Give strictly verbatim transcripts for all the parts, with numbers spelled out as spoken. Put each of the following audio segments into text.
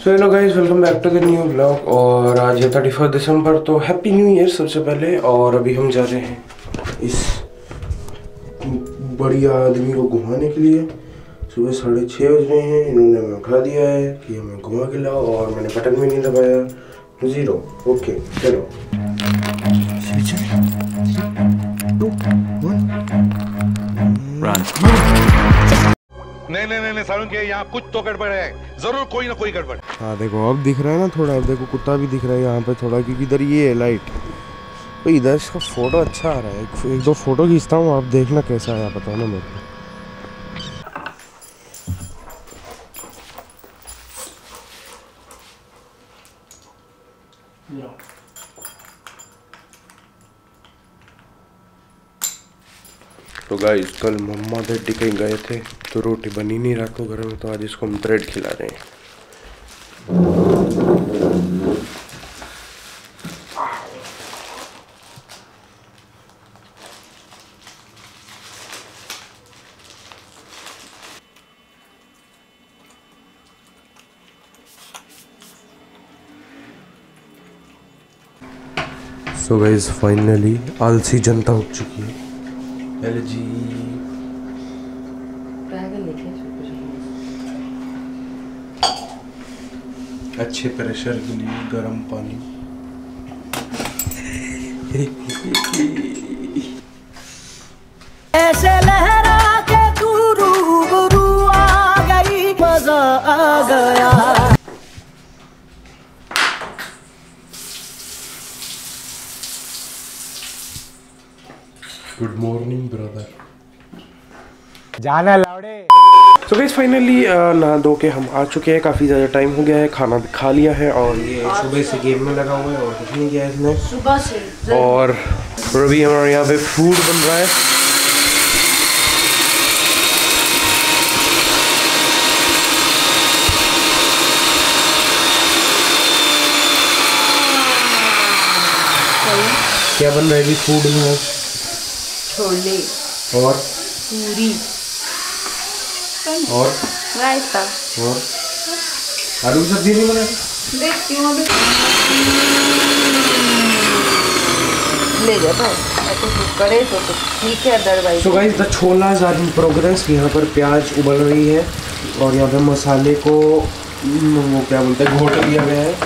So hello guys, welcome back to the new blog. और आज है थर्टी फर्स्ट दिसंबर, तो हैप्पी न्यू ईयर सबसे पहले। और अभी हम जा रहे हैं इस बढ़िया आदमी को घुमाने के लिए। सुबह साढ़े छः बज रहे हैं, इन्होंने हमें उठा दिया है कि हमें घुमा के लाओ, और मैंने बटन भी नहीं दबाया। ज़ीरो। ओके चलो। नहीं नहीं नहीं सारुण के यहाँ कुछ तो गड़बड़ है, जरूर कोई ना कोई गड़बड़। हाँ देखो, अब दिख रहा है ना थोड़ा। अब देखो कुत्ता भी दिख रहा है यहाँ पे थोड़ा, क्योंकि इधर ये है लाइट। तो इधर इसका फोटो अच्छा आ रहा है। एक, एक दो फोटो खींचता हूँ, आप देखना कैसा आया, बताओ ना मेरे को। तो गाइस, कल मम्मा डैडी कहीं गए थे तो रोटी बनी नहीं रात को घर में, तो आज इसको हम ब्रेड खिला रहे हैं। सो गाइस, फाइनली आलसी जनता उठ चुकी है। एल जी अच्छे प्रेशर के लिए गर्म पानी। ऐसे लहरा के तू रूबरू आ गई, मजा आ गया। Good morning brother. जाना लौड़े। सो गाइस, फाइनली नहा धो के हम आ चुके हैं। काफ़ी ज़्यादा टाइम हो गया है, खाना भी खा लिया है। और ये सुबह से गेम में लगा हुआ है और कुछ नहीं किया है इसने सुबह से। और अभी हमारे यहाँ पे फूड बन रहा है। क्या बन रहा है अभी फूड में? छोले और पूरी और रायता और आलू की सब्जी नहीं बना? देखती हूँ अभी। ले जा भाई, ऐसे करे तो तो ठीक है, otherwise. So guys, the cholas are in progress. यहाँ पर प्याज उबल रही है और यहाँ पे मसाले को वो क्या बोलते हैं, घोट दिया गया है।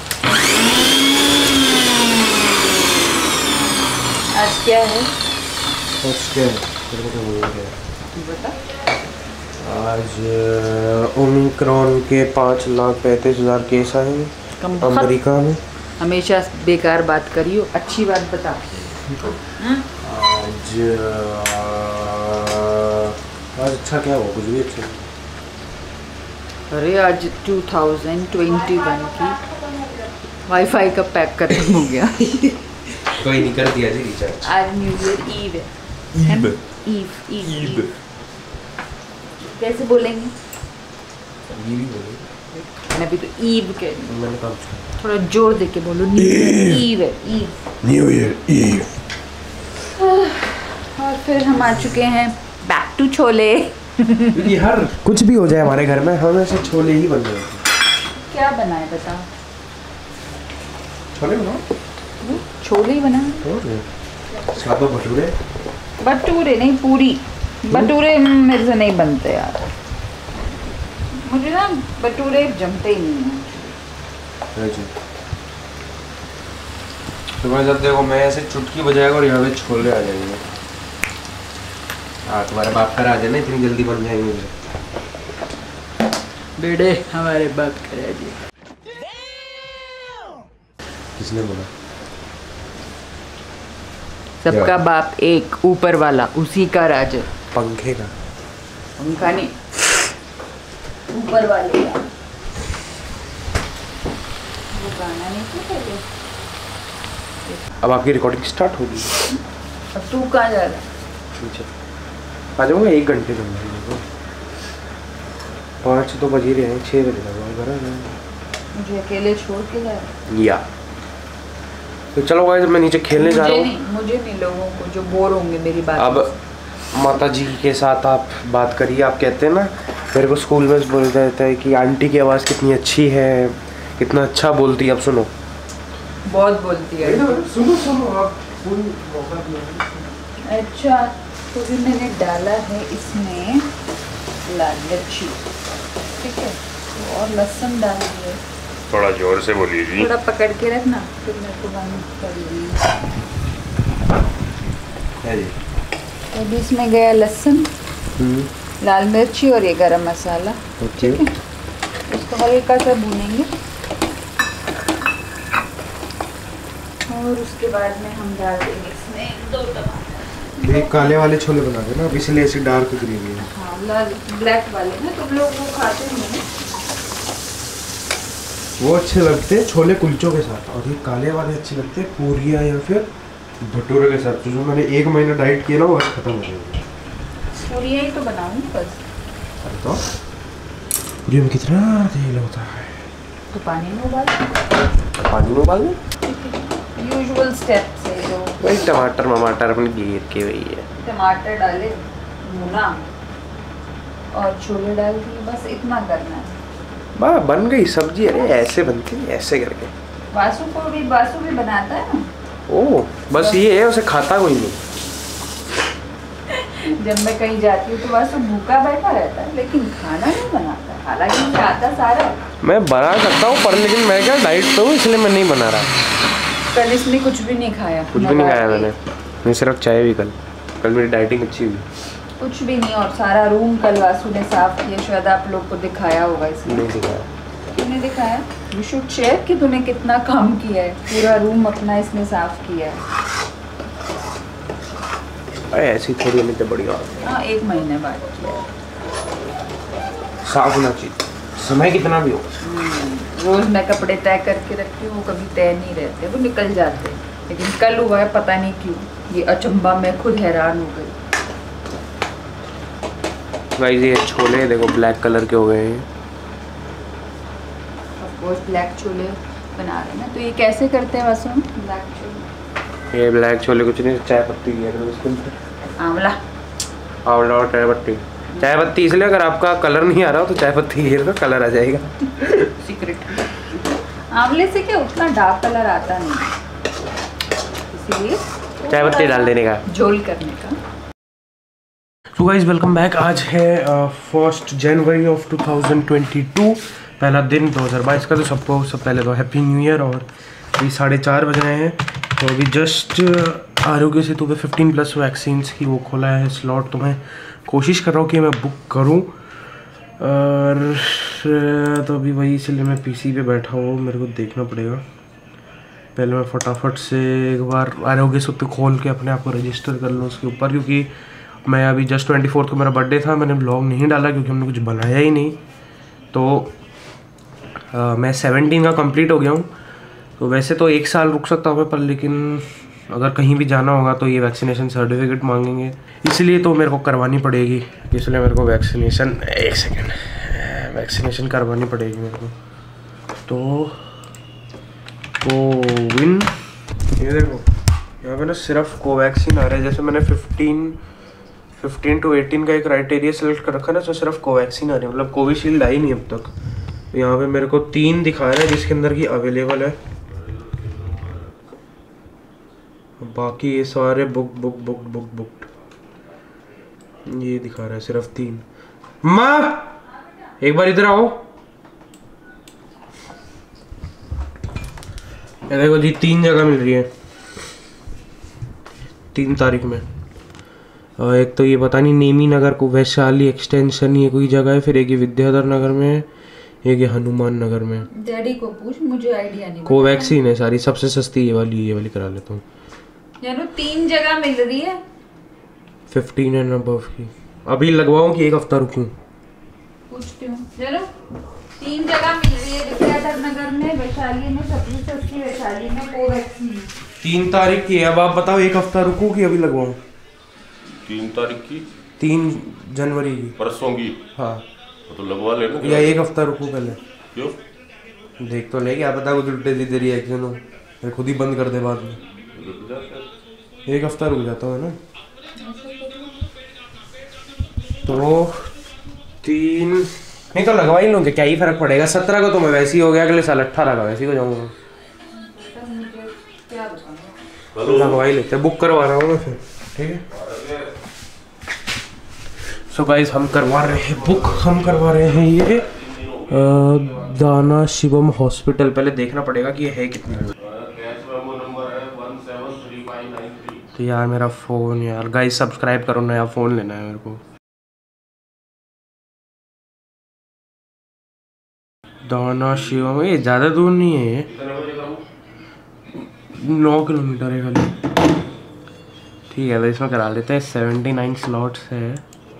आज क्या है? आज क्या है? तेरे को क्या बोलना है? बता। आज ओमिक्रॉन के पाँच लाख पैंतीस हज़ार केस आए हैं अमेरिका में। हमेशा बेकार बात करियो, अच्छी बात बता। आज आज अच्छा क्या हुआ? कुछ भी अच्छा। अरे आज टू थाउजेंड ट्वेंटी वन की वाईफाई का पैक खत्म हो गया। कोई नहीं, कर दिया जी रिचार्ज। आज न्यू ईयर ईव है। ईव ईव ईव कैसे बोलेंगे? ईव बोलेंगे। मैं भी तो ईव कह रही हूँ। मैंने कहा थोड़ा जोर दे के बोलो। न्यू ईयर ईव है, ईव। New year eve. और फिर हम आ चुके हैं बैक टू छोले। क्योंकि हर कुछ भी हो जाए हमारे घर में, हमेशा छोले ही बन रहे हैं। क्या बनाए बता? छोले बनाओ। छोले ही बनाए। सादा भटूरे। भटूरे नहीं, पूरी। भटूरे मेरे से नहीं बनते यार, मुझे ना भटूरे जमते ही नहीं हैं। तुम्हारे साथ देखो, मैं ऐसे चुटकी बजाएगा और यहाँ पे छोले आ जाएंगे। हाँ, तुम्हारे बाप कर आ जाना, इतनी जल्दी बन जाएंगे बेटे हमारे बाप करा जी। किसने बोला? सबका बाप एक, ऊपर वाला, उसी का राज। पंखे का? पंखा नहीं, ऊपर वाले का। वो गाना नहीं था पहले। अब आपकी रिकॉर्डिंग स्टार्ट होगी। अब तू कहाँ जा रहा है? अच्छा, आ जाऊँगा एक घंटे में। पाँच तो बज ही रहे हैं, छः बजे तक घर आ जाएंगे। मुझे अकेले छोड़ के जा रहा है? या तो चलो गाइस, मैं नीचे खेलने जा रहा हूँ। मुझे नहीं, लोगों को जो बोर होंगे मेरी बात। अब माता जी के साथ आप बात करिए। आप कहते हैं ना मेरे को स्कूल में बोलता रहता है कि आंटी की आवाज़ कितनी अच्छी है, कितना अच्छा बोलती है। अब सुनो, बहुत बोलती है। सुनो सुनो आप फुल मौका दिया। अच्छा, तो भी मैंने डाला है इसमें लाल मिर्ची, ठीक है, और लहसुन डाल दिए। थोड़ा जोर से बोलिए जी। थोड़ा पकड़ के रखना, फिर मैं तो बंद कर लूँगी। तो अभी इसमें गया लहसुन, लाल मिर्ची और ये गरम मसाला। ओके, इसको हल्का सा भूनेंगे और उसके बाद में हम डाल देंगे इसमें दो टमाटर। ये काले वाले छोले बना देना, अब इसलिए ऐसी डार्क ग्रेवी है। हाँ, लाल ब्लैक वाले ना, तुम लोग वो खाते नहीं हैं। वो अच्छे लगते हैं छोले कुलचों के साथ, और ये काले वाले अच्छे लगते हैं पूरियाँ या फिर भटूरे के साथ। तो जो मैंने एक महीना डाइट किया ना वो बस खत्म हो जाएगा। पूरियाँ ही तो बनाऊंगी बस। तो पूरी में कितना तेल होता है? तो पानी में उबाल, पानी में उबाल यूजुअल स्टेप्स है जो। वही टमाटर ममाटर अपने गिर के वही है। टमाटर डाले, भुना और छोले डाल दिए, बस इतना करना है। वाह, बन गई सब्जी। अरे ऐसे बनती है, ऐसे करके। वासु को भी वासु भी बनाता है ना। ओह, बस ये है उसे खाता कोई नहीं। जब मैं कहीं जाती हूँ तो वासु भूखा बैठा रहता है, लेकिन खाना नहीं बनाता। हालांकि मुझे आता सारा है। मैं बना सकता हूँ पर लेकिन मैं क्या डाइट पे हूँ, इसलिए मैं नहीं बना रहा। कल इसने कुछ भी नहीं खाया। कुछ भी नहीं खाया मैंने, मैं सिर्फ चाय भी। कल कल मेरी डाइटिंग अच्छी हुई। कुछ भी नहीं, और सारा रूम कल वासु ने साफ किया। शायद आप लोग को दिखाया होगा इसने। नहीं दिखाया। क्यों नहीं दिखाया? यू शुड शेयर कि तूने कितना काम किया है। पूरा रूम अपना इसने साफ किया है। अरे ऐसी थोड़ी नहीं तो बढ़िया। हाँ, एक महीने बाद किया है। साफ होना चाहिए, समय कितना भी हो। रोज मैं कपड़े तय करके रखती हूँ, वो कभी तय नहीं रहते, वो निकल जाते। लेकिन कल हुआ है, पता नहीं क्यों। ये अचंबा, मैं खुद हैरान हो गई। गाइस ये छोले देखो ब्लैक कलर के हो गए हैं। ऑफ कोर्स ब्लैक छोले बना रहे हैं ना। तो ये कैसे करते हैं वासु? ब्लैक छोले, ये ब्लैक छोले कुछ नहीं, चाय पत्ती है इसके अंदर। आंवला आंवला और चाय पत्ती। चाय पत्ती इसलिए अगर आपका कलर नहीं आ रहा हो तो चाय पत्ती गिर तो कलर आ जाएगा। सीक्रेट। आंवले से क्या उतना डार्क कलर आता नहीं, इसीलिए चाय पत्ती डाल देने का, झोल करने का। So guys welcome back. आज है first January of two thousand twenty two, पहला दिन दो हज़ार बाईस का। तो सबको सब पहले तो हैप्पी न्यू ईयर। और अभी साढ़े चार बज रहे हैं। तो अभी जस्ट आरोग्य सेतु पे फिफ्टीन प्लस वैक्सीन्स की वो खोला है स्लॉट। तो मैं कोशिश कर रहा हूँ कि मैं बुक करूँ, और तो अभी वही इसलिए मैं पीसी पे बैठा हूँ। मेरे को देखना पड़ेगा। पहले मैं फटाफट से एक बार आरोग्य सेतु खोल के अपने आप को रजिस्टर कर लूँ उसके ऊपर, क्योंकि मैं अभी जस्ट ट्वेंटी फोर्थ को मेरा बर्थडे था। मैंने ब्लॉग नहीं डाला क्योंकि हमने कुछ बनाया ही नहीं। तो आ, मैं सेवनटीन का कंप्लीट हो गया हूँ। तो वैसे तो एक साल रुक सकता हूँ मैं, पर लेकिन अगर कहीं भी जाना होगा तो ये वैक्सीनेशन सर्टिफिकेट मांगेंगे, इसलिए तो मेरे को करवानी पड़ेगी। इसलिए मेरे को वैक्सीनेशन एक सेकेंड वैक्सीनेशन करवानी पड़ेगी मेरे को। तो कोविन, ये देखो यहाँ पे ना सिर्फ कोवैक्सीन आ रहा है। जैसे मैंने फिफ्टीन फिफ्टीन टू एटीन का एक क्राइटेरिया सेलेक्ट कर रखा ना, तो सिर्फ कोवैक्सीन आ रही है, मतलब कोविशील्ड आई नहीं अब तक। तो यहाँ पे मेरे को तीन दिखा रहा है जिसके अंदर की अवेलेबल है, बाकी ये सारे book book book book book ये दिखा रहा है सिर्फ तीन। माँ एक बार इधर आओ। ये देखो जी, तीन जगह मिल रही है तीन तारीख में। एक तो ये पता नहीं नेमी नगर को वैशाली एक्सटेंशन ये कोई जगह है, फिर एक ये विद्याधर नगर में है, एक ये हनुमान नगर में। डैडी को पूछ, मुझे आइडिया नहीं। कोवैक्सीन है सारी, सबसे सस्ती ये वाली ये वाली करा लेता हूँ। यानी तीन जगह मिल रही है फिफ्टीन एंड अबव की। अभी लगवाऊँ कि एक हफ्ता रुकूँ? पूछती हूँ। चलो, तीन जगह मिल रही है, विद्याधर नगर में, वैशाली में, सबसे सस्ती वैशाली में कोवैक्सीन। तीन तारीख की है। अब आप बताओ एक हफ्ता रुकूँ कि अभी लगवाऊँ? तीन तारीख की, तीन जनवरी की, परसों की। हाँ तो लगवा लेना। या एक हफ्ता रुकूँ पहले? क्यों? देख तो ले, क्या पता कुछ उल्टे सीधे रिएक्शन हो, फिर खुद ही बंद कर दे बाद में। एक हफ्ता रुक जाता है ना। तो सिक्सटीन नहीं तो लगवा ही लूँगे, क्या ही फर्क पड़ेगा। सत्रह को तो मैं वैसे ही हो गया, अगले साल अट्ठारह का वैसे ही हो जाऊँगा। लगवा ही लेते, बुक करवा रहा हूँ मैं फिर, ठीक है। सो गाइस हम करवा रहे हैं बुक, हम करवा रहे हैं ये दाना शिवम हॉस्पिटल। पहले देखना पड़ेगा कि ये है कितना। तो यार मेरा फ़ोन, यार गाइस सब्सक्राइब करो, नया फ़ोन लेना है मेरे को। दाना शिवम, ये ज़्यादा दूर नहीं है, ये नौ किलोमीटर है खाली। ठीक है तो इसमें करा लेते हैं। सेवेंटी नाइन स्लॉट्स है।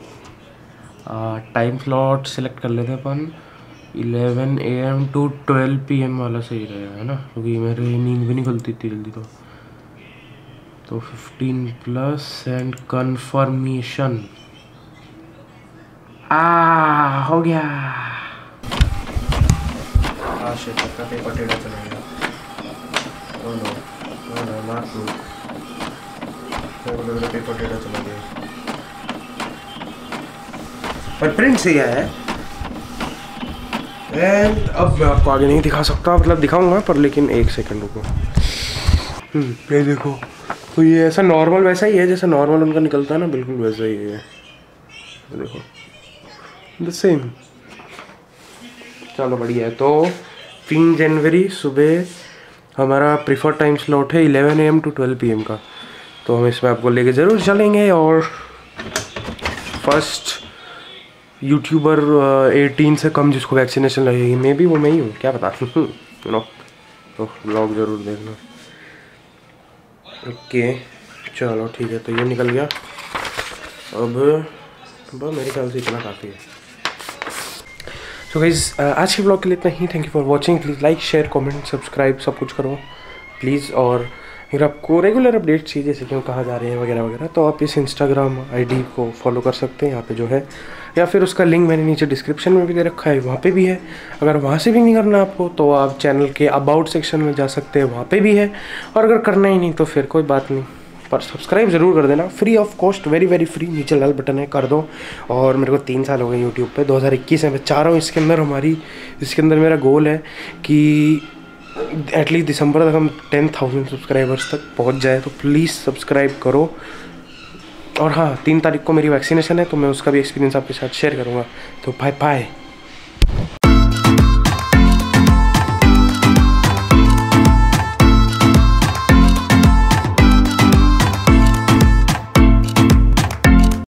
टाइम स्लॉट सिलेक्ट कर लेते हैं अपन। Eleven A M to twelve P M वाला सही रहेगा, है ना, क्योंकि मेरी नींद भी नहीं खुलती इतनी जल्दी। तो तो फिफ्टीन प्लस एंड कन्फर्मेशन। आ हो गया। आ शिट, अपना पेपर टेढ़ा चला गया। Oh no, oh no, not good. मेरा पेपर टेढ़ा चला गया, पर प्रिंट सही है। एंड अब मैं आपको आगे नहीं दिखा सकता, मतलब दिखाऊंगा पर, लेकिन एक सेकंड रुको। हम्म ये देखो, तो ये ऐसा नॉर्मल वैसा ही है जैसा नॉर्मल उनका निकलता है ना, बिल्कुल वैसा ही है। देखो द सेम। चलो बढ़िया है। तो तीन जनवरी सुबह हमारा प्रीफर टाइम स्लॉट है eleven A M to twelve P M का। तो हम इसमें आपको लेके ज़रूर चलेंगे। और फर्स्ट यूट्यूबर एटीन से कम जिसको वैक्सीनेशन लगेगी, मे बी वो मैं ही हूँ, क्या पता, यू नो। तो ब्लॉग ज़रूर देखना। ओके चलो ठीक है, तो ये निकल गया। अब बस मेरे ख्याल से इतना काफ़ी है। सो गाइस आज के ब्लॉग के लिए इतना ही। Thank you for watching. Please like share comment subscribe सब कुछ करो प्लीज़। और अगर आपको रेगुलर अपडेट चाहिए जैसे क्यों कहाँ जा रहे हैं वगैरह वगैरह, तो आप इस इंस्टाग्राम आईडी को फॉलो कर सकते हैं, यहाँ पे जो है, या फिर उसका लिंक मैंने नीचे डिस्क्रिप्शन में भी दे रखा है, वहाँ पे भी है। अगर वहाँ से भी नहीं करना आपको तो आप चैनल के अबाउट सेक्शन में जा सकते हैं, वहाँ पे भी है। और अगर करना ही नहीं तो फिर कोई बात नहीं, पर सब्सक्राइब ज़रूर कर देना, free of cost, very very free. नीचे लाल बटन है, कर दो। और मेरे को तीन साल हो गए यूट्यूब पे, दो हज़ार इक्कीस में मैं चाह रहा हूँ इसके अंदर हमारी इसके अंदर मेरा गोल है कि एटलीस्ट दिसंबर तक हम टेन थाउजेंड सब्सक्राइबर्स तक पहुँच जाए। तो प्लीज़ सब्सक्राइब करो। और हाँ, तीन तारीख को मेरी वैक्सीनेशन है, तो मैं उसका भी एक्सपीरियंस आपके साथ शेयर करूँगा। तो बाय बाय।